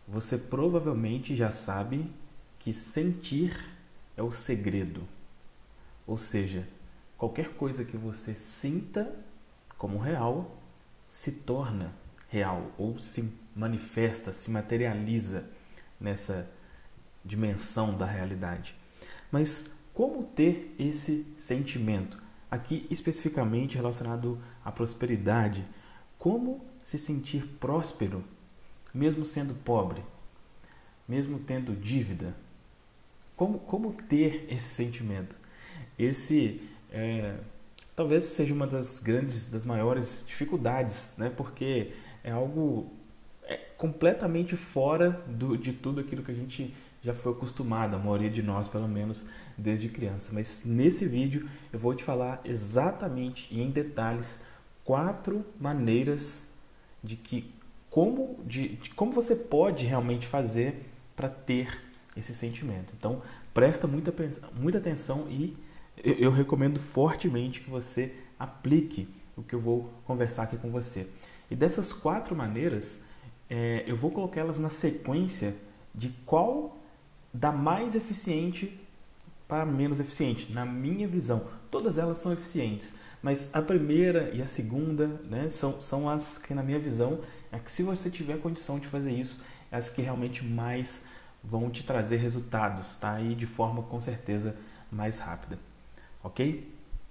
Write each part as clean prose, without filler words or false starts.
Você provavelmente já sabe que sentir é o segredo. Ou seja, qualquer coisa que você sinta como real se torna real ou se manifesta, se materializa nessa dimensão da realidade. Mas como ter esse sentimento? Aqui especificamente relacionado à prosperidade. Como se sentir próspero, mesmo sendo pobre, mesmo tendo dívida? Como ter esse sentimento? Esse talvez seja uma das maiores dificuldades, né? Porque é algo completamente fora de tudo aquilo que a gente já foi acostumado, a maioria de nós, pelo menos, desde criança. Mas nesse vídeo eu vou te falar exatamente e em detalhes 4 maneiras de como você pode realmente fazer para ter esse sentimento. Então, presta muita atenção e eu recomendo fortemente que você aplique o que eu vou conversar aqui com você. E dessas 4 maneiras, eu vou colocar elas na sequência de qual da mais eficiente para menos eficiente, na minha visão. Todas elas são eficientes, mas a primeira e a segunda, né, são as que, na minha visão, é que se você tiver condição de fazer isso, é as que realmente mais vão te trazer resultados, tá? E de forma, com certeza, mais rápida. Ok?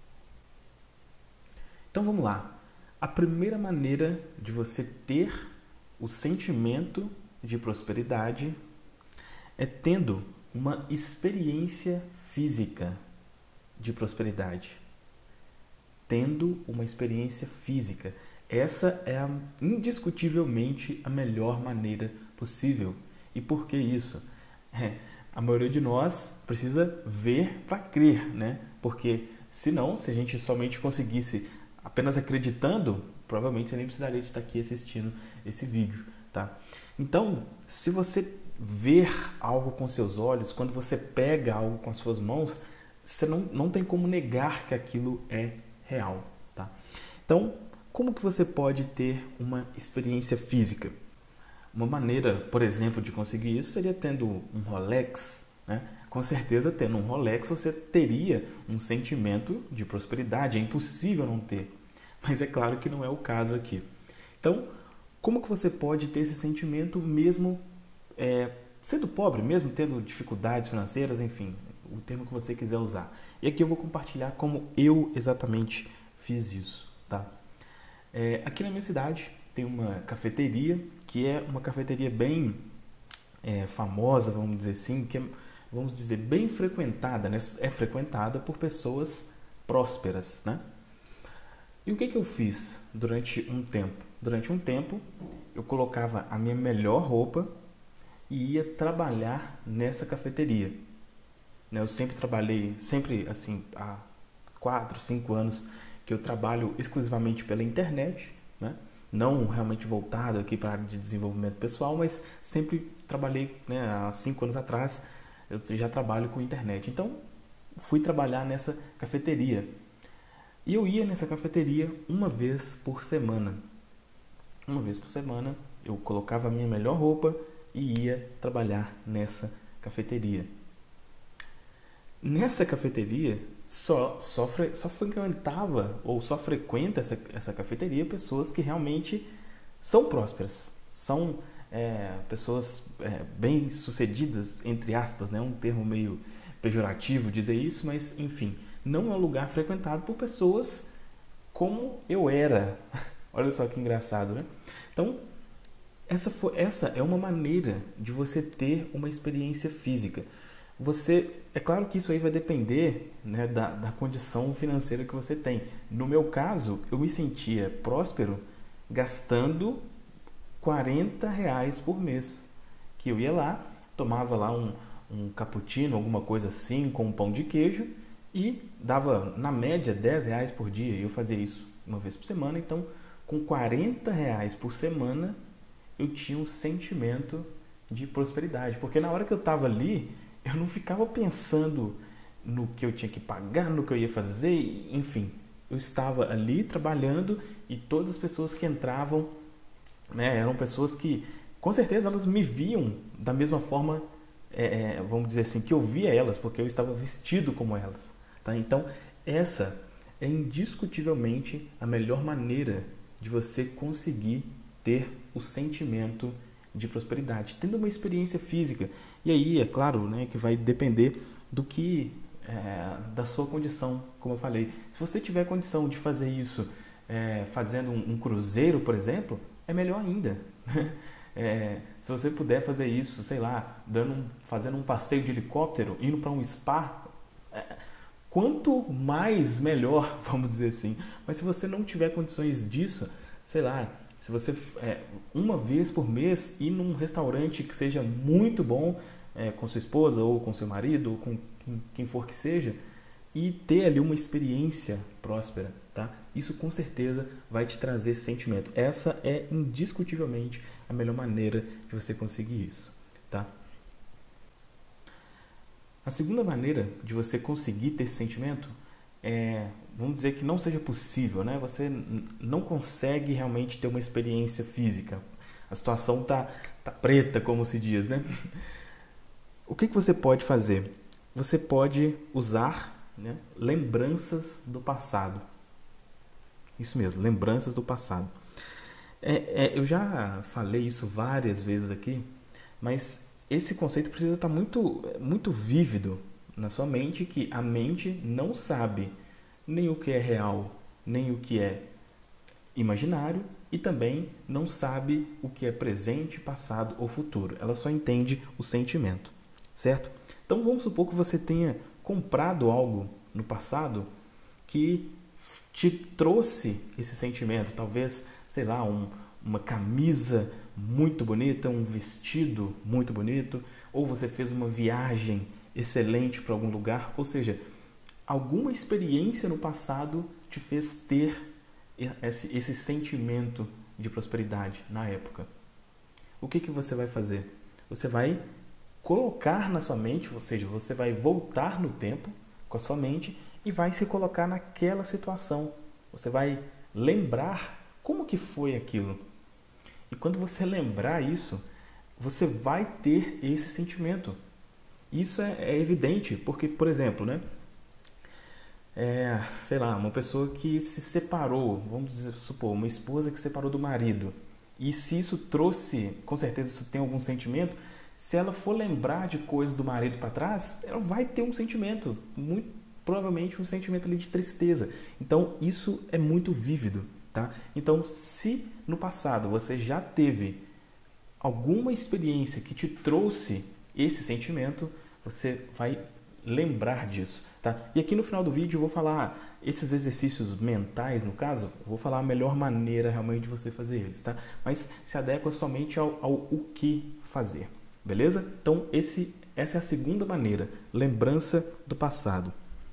Então vamos lá. A primeira maneira de você ter o sentimento de prosperidade é tendo uma experiência física de prosperidade. Tendo uma experiência física. Essa é indiscutivelmente a melhor maneira possível. E por que isso? A maioria de nós precisa ver para crer, né? Porque senão, se a gente somente conseguisse apenas acreditando, provavelmente você nem precisaria de estar aqui assistindo esse vídeo, tá? Então, se você ver algo com seus olhos, quando você pega algo com as suas mãos, você não tem como negar que aquilo é real, tá? Então, como que você pode ter uma experiência física? Uma maneira, por exemplo, de conseguir isso seria tendo um Rolex, né? Com certeza, tendo um Rolex, você teria um sentimento de prosperidade. É impossível não ter. Mas é claro que não é o caso aqui. Então, como que você pode ter esse sentimento mesmo sendo pobre, mesmo tendo dificuldades financeiras, enfim, o termo que você quiser usar. E aqui eu vou compartilhar como eu exatamente fiz isso, tá? Aqui na minha cidade tem uma cafeteria, que é uma cafeteria bem famosa, vamos dizer assim, que é, vamos dizer, bem frequentada, né? É frequentada por pessoas prósperas, né? E o que eu fiz durante um tempo? Durante um tempo, eu colocava a minha melhor roupa e ia trabalhar nessa cafeteria. Eu sempre trabalhei, assim, há 4, 5 anos que eu trabalho exclusivamente pela internet, né? Não realmente voltado aqui para a área de desenvolvimento pessoal, mas sempre trabalhei, né, há 5 anos atrás, eu já trabalho com internet. Então, fui trabalhar nessa cafeteria. E eu ia nessa cafeteria uma vez por semana. Uma vez por semana, eu colocava a minha melhor roupa e ia trabalhar nessa cafeteria. Nessa cafeteria, só frequentava ou só frequenta essa cafeteria pessoas que realmente são prósperas, são pessoas bem sucedidas, entre aspas, né? Um termo meio pejorativo dizer isso, mas enfim, não é um lugar frequentado por pessoas como eu era. Olha só que engraçado, né? Então, essa é uma maneira de você ter uma experiência física. É claro que isso aí vai depender, né, da condição financeira que você tem. No meu caso, eu me sentia próspero gastando R$ 40 por mês. Que eu ia lá, tomava lá um cappuccino, alguma coisa assim, com um pão de queijo e dava, na média, R$ 10 por dia. Eu fazia isso uma vez por semana, então com R$ 40 por semana eu tinha um sentimento de prosperidade. Porque na hora que eu estava ali, eu não ficava pensando no que eu tinha que pagar, no que eu ia fazer, enfim. Eu estava ali trabalhando e todas as pessoas que entravam, né, eram pessoas que Com certeza elas me viam da mesma forma, vamos dizer assim, que eu via elas, porque eu estava vestido como elas. Tá? Então, essa é indiscutivelmente a melhor maneira de você conseguir ter o sentimento de prosperidade, tendo uma experiência física. E aí, é claro, né, que vai depender do que da sua condição, como eu falei. Se você tiver condição de fazer isso fazendo um cruzeiro, por exemplo, é melhor ainda. Se você puder fazer isso, sei lá, fazendo um passeio de helicóptero, indo para um spa, quanto mais melhor, vamos dizer assim. Mas se você não tiver condições disso, sei lá, se você uma vez por mês ir num restaurante que seja muito bom com sua esposa ou com seu marido ou com quem for que seja, e ter ali uma experiência próspera, tá? Isso com certeza vai te trazer sentimento. Essa é indiscutivelmente a melhor maneira de você conseguir isso, tá? A segunda maneira de você conseguir ter esse sentimento vamos dizer que não seja possível, né? Você não consegue realmente ter uma experiência física. A situação tá preta, como se diz, né? O que você pode fazer? Você pode usar, né, lembranças do passado. Isso mesmo, lembranças do passado. Eu já falei isso várias vezes aqui, mas esse conceito precisa estar muito vívido na sua mente, que a mente não sabe nem o que é real, nem o que é imaginário, e também não sabe o que é presente, passado ou futuro. Ela só entende o sentimento, certo? Então vamos supor que você tenha comprado algo no passado que te trouxe esse sentimento, talvez, sei lá, uma camisa muito bonita, um vestido muito bonito, ou você fez uma viagem excelente para algum lugar, ou seja, alguma experiência no passado te fez ter esse sentimento de prosperidade na época. O que você vai fazer? Você vai colocar na sua mente, ou seja, você vai voltar no tempo com a sua mente e vai se colocar naquela situação. Você vai lembrar como que foi aquilo. E quando você lembrar isso, você vai ter esse sentimento. Isso é evidente, porque, por exemplo, né? Sei lá, uma pessoa que se separou, supor, uma esposa que se separou do marido. E se isso trouxe, com certeza isso tem algum sentimento, se ela for lembrar de coisas do marido para trás, ela vai ter um sentimento, muito provavelmente um sentimento ali de tristeza. Então isso é muito vívido, tá? Então se no passado você já teve alguma experiência que te trouxe esse sentimento, você vai lembrar disso, tá? E aqui no final do vídeo eu vou falar esses exercícios mentais, no caso, eu vou falar a melhor maneira realmente de você fazer eles, tá? Mas se adequa somente ao o que fazer, beleza? Então essa é a segunda maneira, lembrança do passado.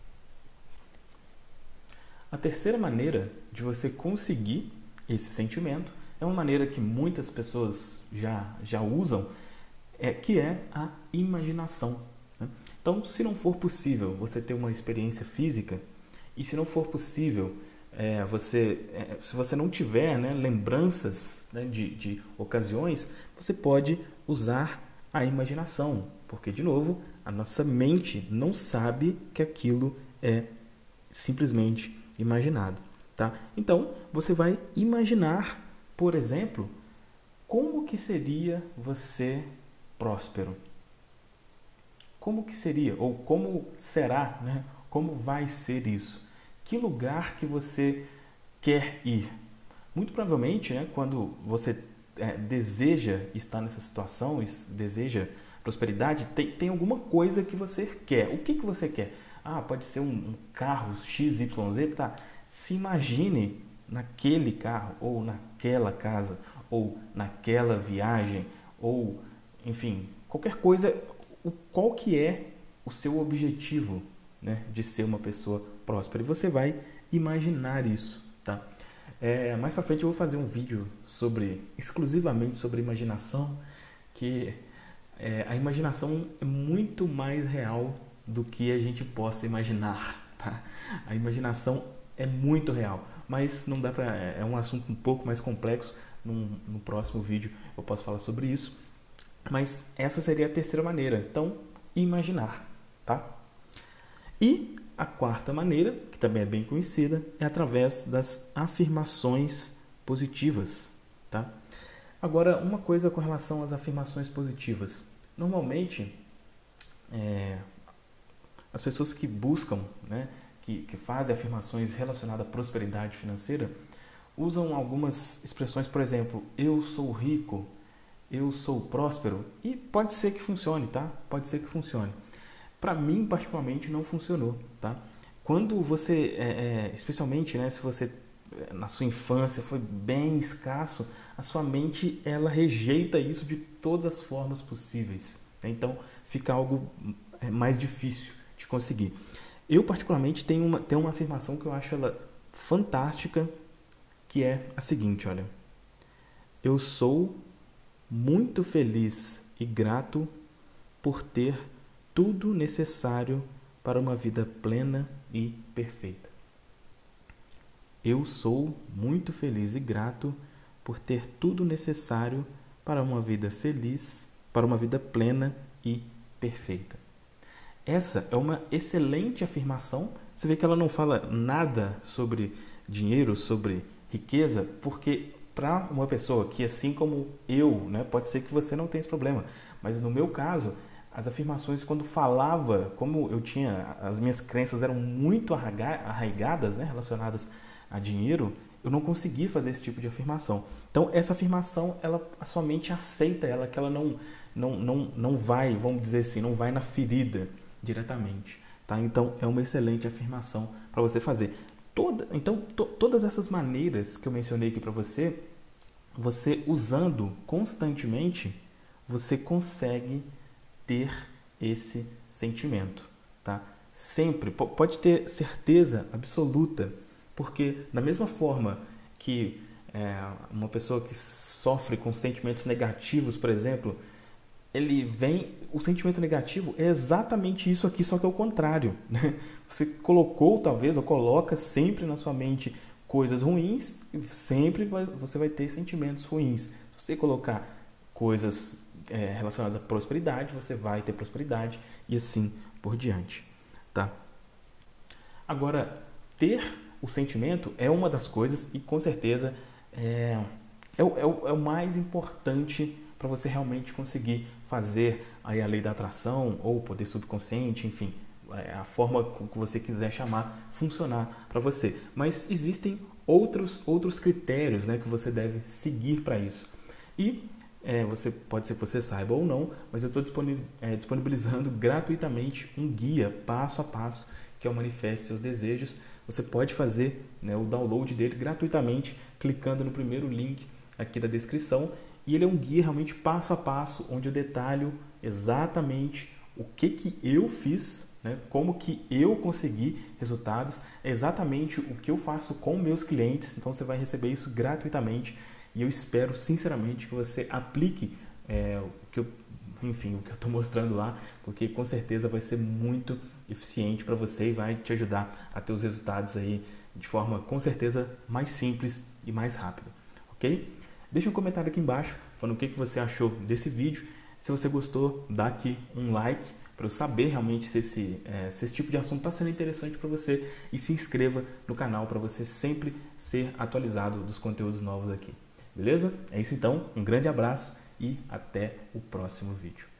A terceira maneira de você conseguir esse sentimento é uma maneira que muitas pessoas já usam, que é a imaginação. Né? Então, se não for possível você ter uma experiência física, e se não for possível se você não tiver, né, lembranças, né, de ocasiões, você pode usar a imaginação, porque, de novo, a nossa mente não sabe que aquilo é simplesmente imaginado, tá? Então, você vai imaginar, por exemplo, como que seria você próspero. Como que seria, ou como será, né? Como vai ser isso? Que lugar que você quer ir? Muito provavelmente, né, quando você deseja estar nessa situação, deseja prosperidade, tem alguma coisa que você quer. O que você quer? Pode ser um carro XYZ, tá? Se imagine naquele carro, ou naquela casa, ou naquela viagem, ou, enfim, qualquer coisa. Qual que é o seu objetivo, né, de ser uma pessoa próspera? E você vai imaginar isso, tá? Mais pra frente eu vou fazer um vídeo exclusivamente sobre imaginação, que a imaginação é muito mais real do que a gente possa imaginar, tá? A imaginação é muito real, mas não dá é um assunto um pouco mais complexo, no próximo vídeo eu posso falar sobre isso. Mas essa seria a terceira maneira. Então, imaginar, tá? E a quarta maneira, que também é bem conhecida, é através das afirmações positivas, tá? Agora, uma coisa com relação às afirmações positivas. Normalmente, as pessoas que buscam, né, que fazem afirmações relacionadas à prosperidade financeira, usam algumas expressões, por exemplo, eu sou rico, eu sou próspero, e pode ser que funcione, tá? Pode ser que funcione. Para mim, particularmente, não funcionou, tá? Quando você, especialmente, né, se você na sua infância foi bem escasso, a sua mente ela rejeita isso de todas as formas possíveis, né? Então fica algo mais difícil de conseguir. Eu particularmente tenho uma afirmação que eu acho ela fantástica, que é a seguinte, olha: eu sou muito feliz e grato por ter tudo necessário para uma vida plena e perfeita. Eu sou muito feliz e grato por ter tudo necessário para uma vida feliz, para uma vida plena e perfeita. Essa é uma excelente afirmação. Você vê que ela não fala nada sobre dinheiro, sobre riqueza, porque para uma pessoa que, assim como eu, né, pode ser que você não tenha esse problema, mas no meu caso, as afirmações, quando falava, como eu tinha, as minhas crenças eram muito arraigadas, né, relacionadas a dinheiro, eu não conseguia fazer esse tipo de afirmação. Então, essa afirmação, a sua mente aceita ela, que ela não vai, vamos dizer assim, não vai na ferida diretamente, tá? Então, é uma excelente afirmação para você fazer. Todas essas maneiras que eu mencionei aqui para você, você usando constantemente, você consegue ter esse sentimento, tá? Sempre, pode ter certeza absoluta, porque da mesma forma que uma pessoa que sofre com sentimentos negativos, por exemplo, o sentimento negativo é exatamente isso aqui, só que é o contrário, né? Você colocou, talvez, ou coloca sempre na sua mente coisas ruins, e sempre você vai ter sentimentos ruins. Se você colocar coisas relacionadas à prosperidade, você vai ter prosperidade e assim por diante, tá? Agora, ter o sentimento é uma das coisas e com certeza é o mais importante para você realmente conseguir fazer aí a lei da atração ou o poder subconsciente, enfim, a forma que você quiser chamar, funcionar para você. Mas existem outros critérios, né, que você deve seguir para isso. E pode ser que você saiba ou não, mas eu estou disponibilizando gratuitamente um guia passo a passo, que é o Manifeste Seus Desejos. Você pode fazer, né, o download dele gratuitamente, clicando no primeiro link aqui da descrição. E ele é um guia realmente passo a passo, onde eu detalho exatamente o que eu fiz, né, como que eu consegui resultados, exatamente o que eu faço com meus clientes. Então você vai receber isso gratuitamente e eu espero sinceramente que você aplique o que eu estou mostrando lá, porque com certeza vai ser muito eficiente para você e vai te ajudar a ter os resultados aí de forma com certeza mais simples e mais rápida, ok? Deixa um comentário aqui embaixo falando o que você achou desse vídeo. Se você gostou, dá aqui um like para eu saber realmente se esse tipo de assunto está sendo interessante para você, e se inscreva no canal para você sempre ser atualizado dos conteúdos novos aqui. Beleza? É isso então, um grande abraço e até o próximo vídeo.